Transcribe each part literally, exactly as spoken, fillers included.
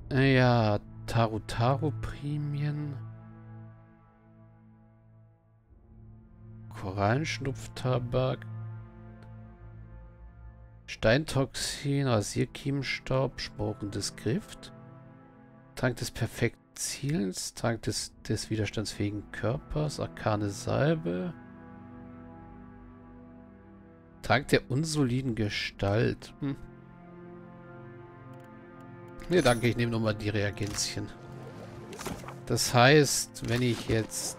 Ja, Tarutaru-Prämien. Korallenschnupftabak. Steintoxin, Rasierkiemenstaub, Sporen des Gift. Trank des perfekten Zielens, Trank des, des widerstandsfähigen Körpers, arkane Salbe. Trank der unsoliden Gestalt. Hm. Ne, danke, ich nehme nochmal die Reagenzien. Das heißt, wenn ich jetzt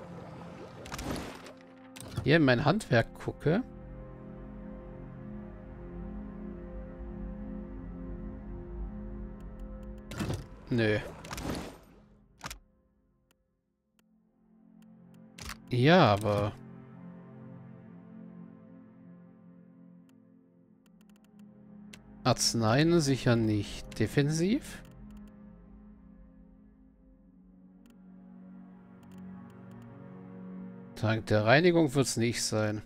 hier in mein Handwerk gucke, nö. Ja, aber Arzneien sicher nicht. Defensiv? Trank der Reinigung wird es nicht sein.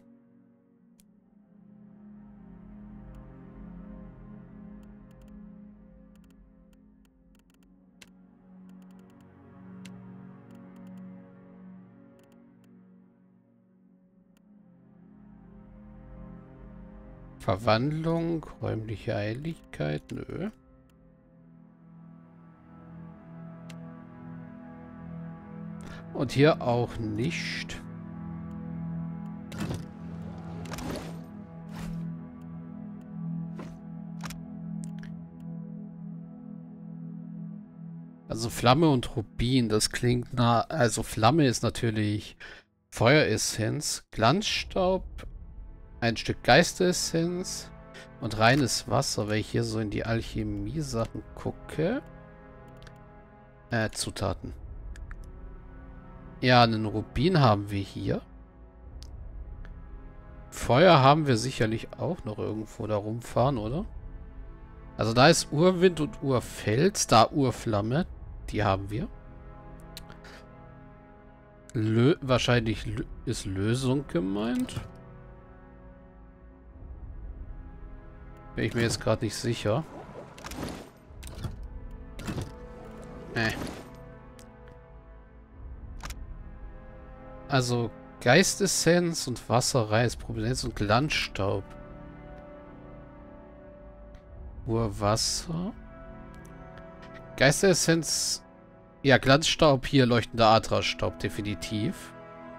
Verwandlung, räumliche Eiligkeit, nö. Und hier auch nicht. Also Flamme und Rubin, das klingt nah. Also Flamme ist natürlich Feueressenz, Glanzstaub, ein Stück Geistessenz und reines Wasser, wenn ich hier so in die Alchemie-Sachen gucke. Äh, Zutaten. Ja, einen Rubin haben wir hier. Feuer haben wir sicherlich auch noch irgendwo da rumfahren, oder? Also da ist Urwind und Urfels, da Urflamme. Die haben wir. Lö wahrscheinlich Lö ist Lösung gemeint. Bin ich mir jetzt gerade nicht sicher. Äh. Also Geistessenz und Wasserreis, Prominenz und Glanzstaub. Urwasser. Geistessenz. Ja, Glanzstaub hier, leuchtender Adrastaub, definitiv.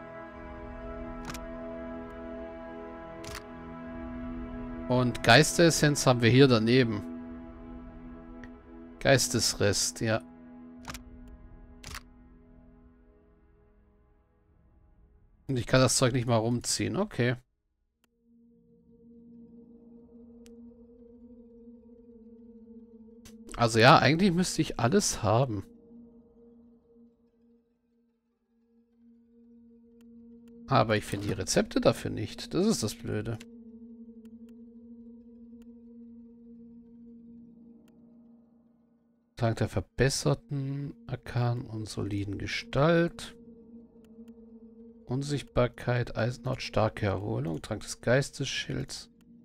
Und Geistessenz haben wir hier daneben. Geistesrest, ja. Und ich kann das Zeug nicht mal rumziehen. Okay. Also ja, eigentlich müsste ich alles haben. Aber ich finde die Rezepte dafür nicht. Das ist das Blöde. Trank der verbesserten, arkan und soliden Gestalt. Unsichtbarkeit, Eisenhaut, starke Erholung, Trank des Geistesschilds.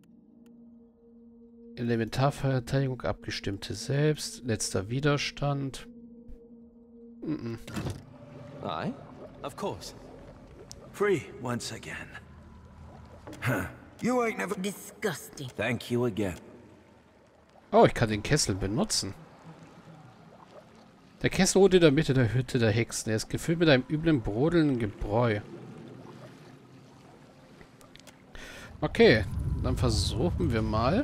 Elementarverteidigung, abgestimmte Selbst, letzter Widerstand. Mm -mm. Aye, of course. Free once again. Huh. You ain't never... Disgusting. Thank you again. Oh, ich kann den Kessel benutzen. Der Kessel ruht in der Mitte der Hütte der Hexen. Er ist gefüllt mit einem üblen, brodelnden Gebräu. Okay, dann versuchen wir mal.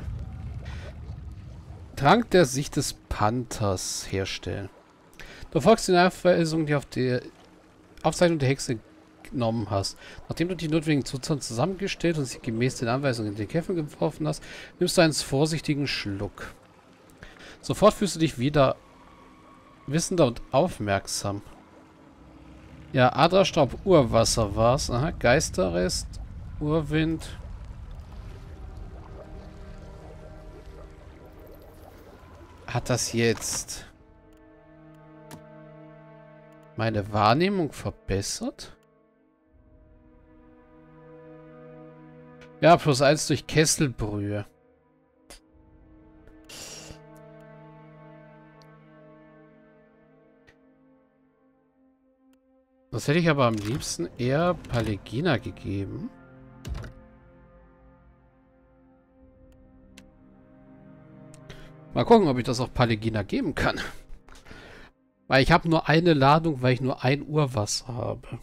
Trank der Sicht des Panthers herstellen. Du folgst den Anweisungen, die auf der Aufzeichnung der Hexe genommen hast. Nachdem du die notwendigen Zutaten zusammengestellt und sie gemäß den Anweisungen in den Käfer geworfen hast, nimmst du einen vorsichtigen Schluck. Sofort fühlst du dich wieder wissender und aufmerksam. Ja, Adrastaub, Urwasser war's. Aha, Geisterrest, Urwind. Hat das jetzt meine Wahrnehmung verbessert? Ja, plus eins durch Kesselbrühe. Das hätte ich aber am liebsten eher Palegina gegeben. Mal gucken, ob ich das auch Palegina geben kann. Weil ich habe nur eine Ladung, weil ich nur ein Urwasser habe.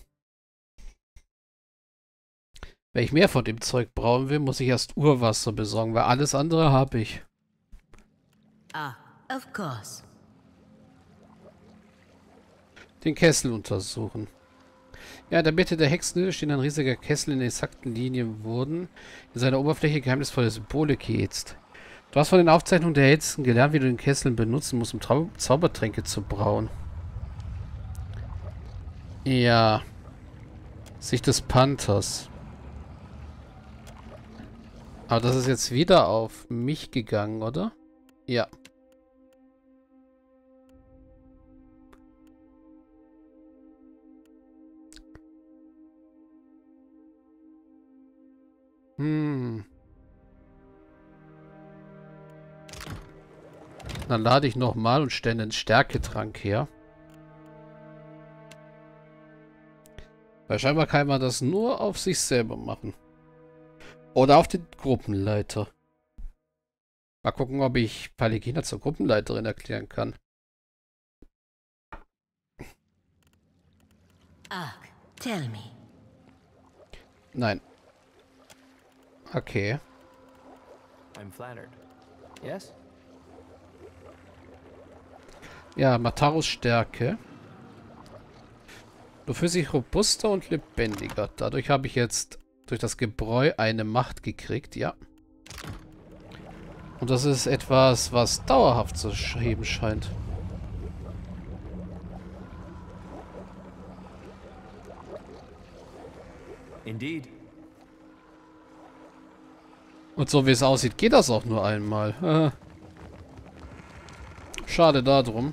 Wenn ich mehr von dem Zeug brauchen will, muss ich erst Urwasser besorgen, weil alles andere habe ich. Ah, of course. Den Kessel untersuchen. Ja, in der Mitte der Hexenhülle steht ein riesiger Kessel in exakten Linien wurden in seiner Oberfläche geheimnisvolle Symbole geätzt. Du hast von den Aufzeichnungen der Hexen gelernt, wie du den Kessel benutzen musst, um Trau Zaubertränke zu brauen. Ja. Sicht des Panthers. Aber das ist jetzt wieder auf mich gegangen, oder? Ja. Hm. Dann lade ich nochmal und stelle einen Stärketrank her. Weil scheinbar kann man das nur auf sich selber machen. Oder auf den Gruppenleiter. Mal gucken, ob ich Palegina zur Gruppenleiterin erklären kann. Ark, tell me. Nein. Okay. I'm flattered. Yes? Ja, Matarus Stärke. Du fühlst dich robuster und lebendiger. Dadurch habe ich jetzt durch das Gebräu eine Macht gekriegt, ja. Und das ist etwas, was dauerhaft zu heben scheint. Indeed. Und so wie es aussieht, geht das auch nur einmal. Schade darum.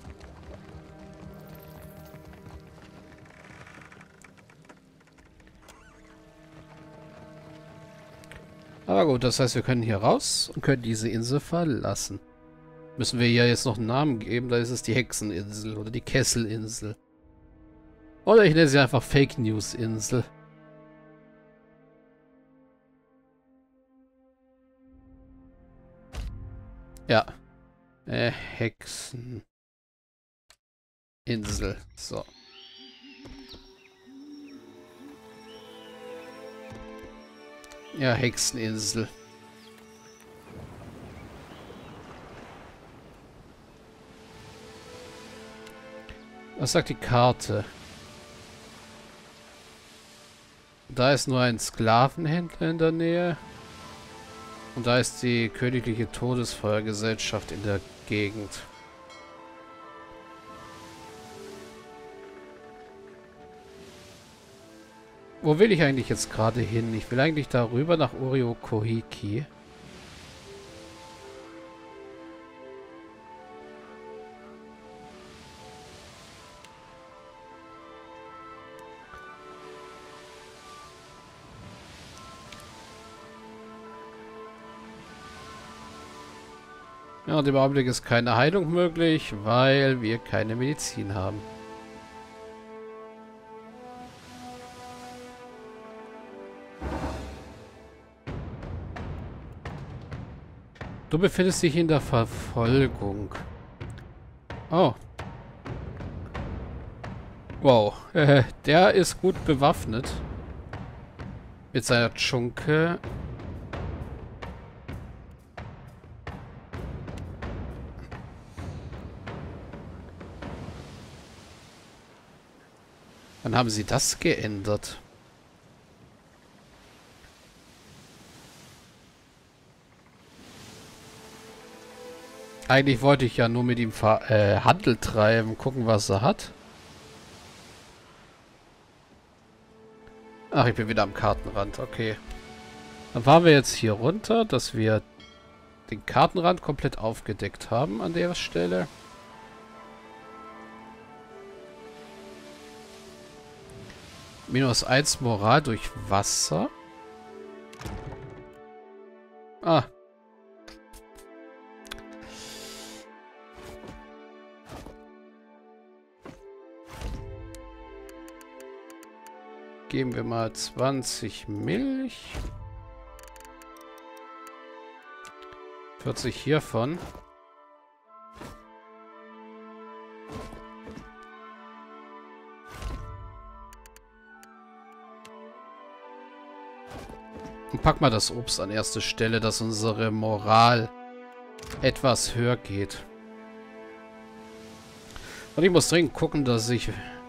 Aber gut, das heißt, wir können hier raus und können diese Insel verlassen. Müssen wir hier jetzt noch einen Namen geben, da ist es die Hexeninsel oder die Kesselinsel. Oder ich nenne sie einfach Fake News Insel. Ja. Äh, Hexeninsel. So. Ja, Hexeninsel. Was sagt die Karte? Da ist nur ein Sklavenhändler in der Nähe. Und da ist die königliche Todesfeuergesellschaft in der Gegend. Wo will ich eigentlich jetzt gerade hin? Ich will eigentlich darüber nach Uriokohiki. Ja, und im Augenblick ist keine Heilung möglich, weil wir keine Medizin haben. Du befindest dich in der Verfolgung. Oh. Wow. Äh, der ist gut bewaffnet. Mit seiner Tschunke. Wann haben sie das geändert? Eigentlich wollte ich ja nur mit ihm äh, Handel treiben, gucken, was er hat. Ach, ich bin wieder am Kartenrand, okay. Dann fahren wir jetzt hier runter, dass wir den Kartenrand komplett aufgedeckt haben an der Stelle. Minus eins Moral durch Wasser. Ah. geben wir mal zwanzig Milch. vierzig hiervon. Und pack mal das Obst an erste Stelle, dass unsere Moral etwas höher geht. Und ich muss dringend gucken, dass ich...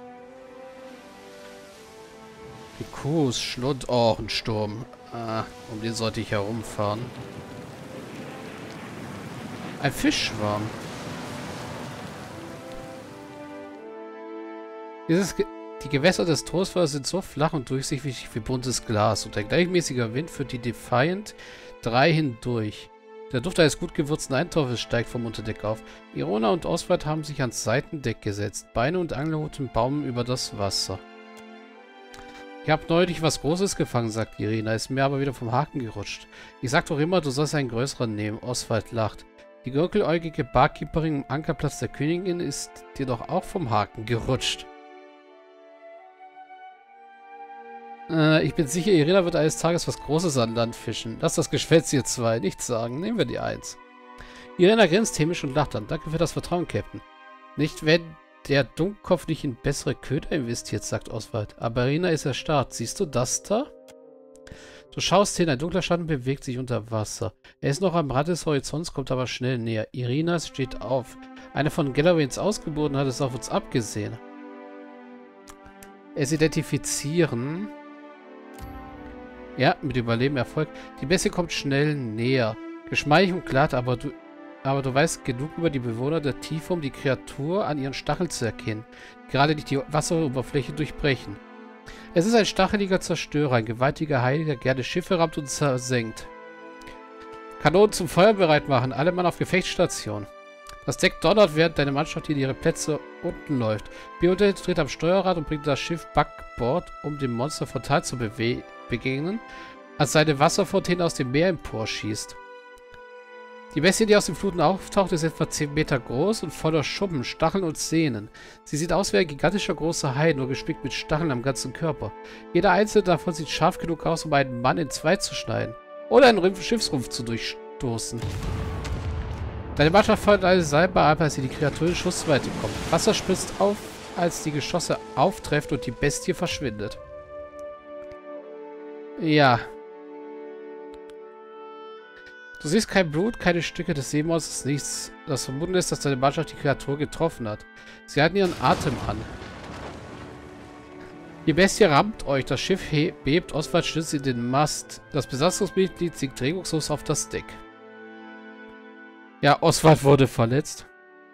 Die Kuh ist Schlund... Oh, ein Sturm. Ah, um den sollte ich herumfahren. Ein Fischschwarm. Dieses Ge die Gewässer des Trostwaldes sind so flach und durchsichtig wie buntes Glas. Und ein gleichmäßiger Wind führt die Defiant drei hindurch. Der Duft eines gut gewürzten Eintopfes steigt vom Unterdeck auf. Irona und Oswald haben sich ans Seitendeck gesetzt. Beine und Angelruten baumeln über das Wasser. Ich habe neulich was Großes gefangen, sagt Irina, ist mir aber wieder vom Haken gerutscht. Ich sag doch immer, du sollst einen größeren nehmen. Oswald lacht. Die gurkeläugige Barkeeperin am Ankerplatz der Königin ist dir doch auch vom Haken gerutscht. Äh, ich bin sicher, Irina wird eines Tages was Großes an Land fischen. Lass das Geschwätz ihr zwei nichts sagen. Nehmen wir die Eins. Irina grinst hämisch und lacht dann. Danke für das Vertrauen, Captain. Nicht, wenn der Dummkopf nicht in bessere Köder investiert, sagt Oswald. Aber Irina ist erstarrt. Siehst du das da? Du schaust hin, ein dunkler Schatten bewegt sich unter Wasser. Er ist noch am Rand des Horizonts, kommt aber schnell näher. Irina steht auf. Eine von Gallowayns Ausgeburten hat es auf uns abgesehen. Es identifizieren. Ja, mit Überleben Erfolg. Die Bestie kommt schnell näher. Geschmeidig und glatt, aber du, aber du weißt genug über die Bewohner der Tiefe, um die Kreatur an ihren Stacheln zu erkennen. Die gerade nicht die Wasseroberfläche durchbrechen. Es ist ein stacheliger Zerstörer, ein gewaltiger Heiliger, der gerne Schiffe rammt und zersenkt. Kanonen zum Feuer bereit machen, alle Mann auf Gefechtsstation. Das Deck donnert, während deine Mannschaft in ihre Plätze unten läuft. Beote dreht am Steuerrad und bringt das Schiff Backbord, um dem Monster frontal zu bewe begegnen, als seine Wasserfontäne aus dem Meer emporschießt. Die Bestie, die aus den Fluten auftaucht, ist etwa zehn Meter groß und voller Schuppen, Stacheln und Sehnen. Sie sieht aus wie ein gigantischer großer Hai, nur gespickt mit Stacheln am ganzen Körper. Jeder einzelne davon sieht scharf genug aus, um einen Mann in zwei zu schneiden. Oder einen Schiffsrumpf zu durchstoßen. Deine Mannschaft feuert eine Salbe ab, als sie die Kreatur in Schussweite kommt. Wasser spritzt auf, als die Geschosse auftreffen und die Bestie verschwindet. Ja. Du siehst kein Blut, keine Stücke des Seemonsters, nichts. Das Vermuten ist, dass deine Mannschaft die Kreatur getroffen hat. Sie halten ihren Atem an. Die Bestie rammt euch, das Schiff bebt, Oswald stürzt in den Mast. Das Besatzungsmitglied sinkt regungslos auf das Deck. Ja, Oswald wurde verletzt.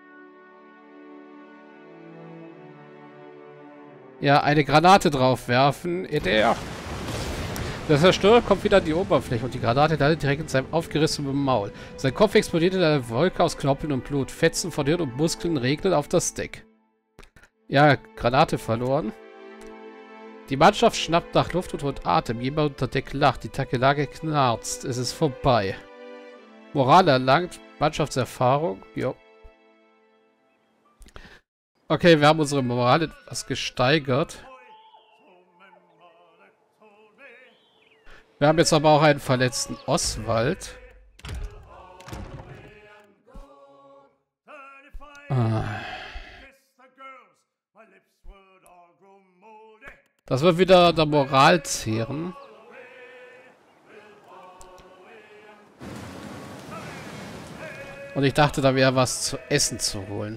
Ja, eine Granate draufwerfen. Der Der Zerstörer kommt wieder an die Oberfläche und die Granate landet direkt in seinem aufgerissenen Maul. Sein Kopf explodiert in einer Wolke aus Knorpeln und Blut. Fetzen von Hirn und Muskeln regnen auf das Deck. Ja, Granate verloren. Die Mannschaft schnappt nach Luft und holt Atem. Jemand unter Deck lacht. Die Takelage knarzt. Es ist vorbei. Moral erlangt. Mannschaftserfahrung. Jo. Okay, wir haben unsere Moral etwas gesteigert. Wir haben jetzt aber auch einen verletzten Oswald. Ah. Das wird wieder der Moral zehren. Und ich dachte, da wäre was zu essen zu holen.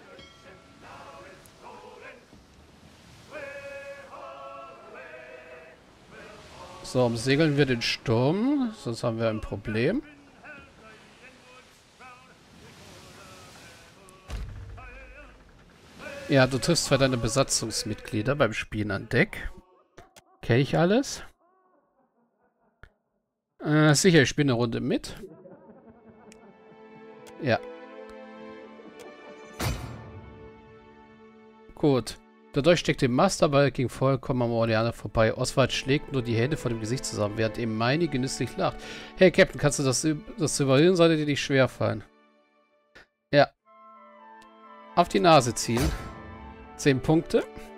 So, umsegeln wir den Sturm, sonst haben wir ein Problem. Ja, du triffst zwar deine Besatzungsmitglieder beim Spielen an Deck. Kenne ich alles. Äh, sicher, ich spiele eine Runde mit. Ja. Gut. Dadurch steckt den Mast, aber er ging vollkommen am Orleaner vorbei. Oswald schlägt nur die Hände vor dem Gesicht zusammen, während ihm Meini genüsslich lacht. Hey, Captain, kannst du das, das zu überreden, sollte dir nicht schwerfallen. Ja. Auf die Nase ziehen. Zehn Punkte.